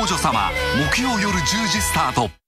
女様木曜夜10時スタート。